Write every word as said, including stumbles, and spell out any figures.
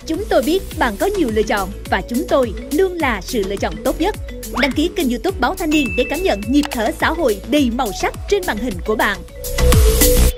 Chúng tôi biết bạn có nhiều lựa chọn và chúng tôi luôn là sự lựa chọn tốt nhất. Đăng ký kênh YouTube Báo Thanh Niên để cảm nhận nhịp thở xã hội đầy màu sắc trên màn hình của bạn.